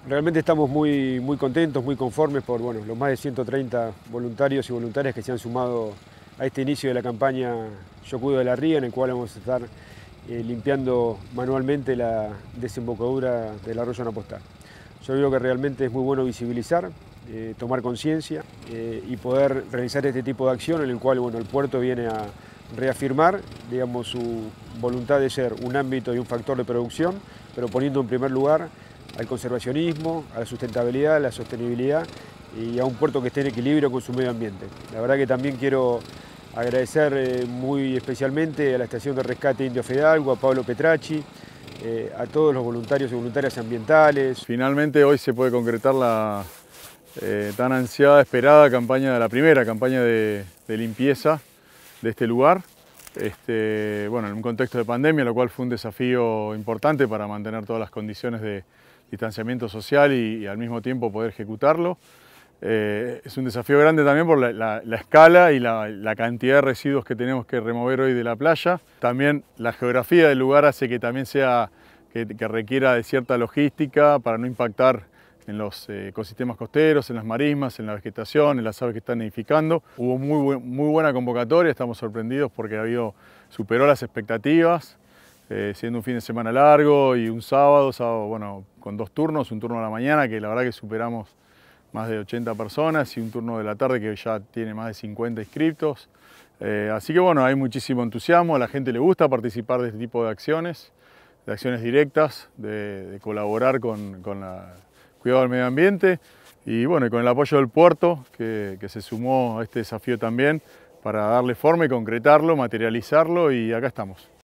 Realmente estamos muy contentos, muy conformes por los más de 130 voluntarios y voluntarias que se han sumado a este inicio de la campaña Yo Cuido de la Ría, en el cual vamos a estar limpiando manualmente la desembocadura del arroyo Napostal. Yo creo que realmente es muy bueno visibilizar, tomar conciencia y poder realizar este tipo de acción en el cual el puerto viene a reafirmar, digamos, su voluntad de ser un ámbito y un factor de producción, pero poniendo en primer lugar al conservacionismo, a la sustentabilidad, a la sostenibilidad y a un puerto que esté en equilibrio con su medio ambiente. La verdad que también quiero agradecer muy especialmente a la Estación de Rescate Indio Fidalgo, a Pablo Petracci, a todos los voluntarios y voluntarias ambientales. Finalmente hoy se puede concretar la tan ansiada, esperada campaña, la primera campaña de limpieza de este lugar. En un contexto de pandemia, lo cual fue un desafío importante para mantener todas las condiciones de distanciamiento social y al mismo tiempo poder ejecutarlo. Es un desafío grande también por la escala y la cantidad de residuos que tenemos que remover hoy de la playa. También la geografía del lugar hace que también que requiera de cierta logística para no impactar en los ecosistemas costeros, en las marismas, en la vegetación, en las aves que están nidificando. Hubo muy buena convocatoria, estamos sorprendidos porque superó las expectativas, siendo un fin de semana largo y un sábado con 2 turnos, un turno a la mañana que la verdad que superamos más de 80 personas y un turno de la tarde que ya tiene más de 50 inscriptos. Así que hay muchísimo entusiasmo, a la gente le gusta participar de este tipo de acciones directas, de colaborar con el cuidado del medio ambiente y con el apoyo del puerto que se sumó a este desafío también para darle forma y concretarlo, materializarlo, y acá estamos.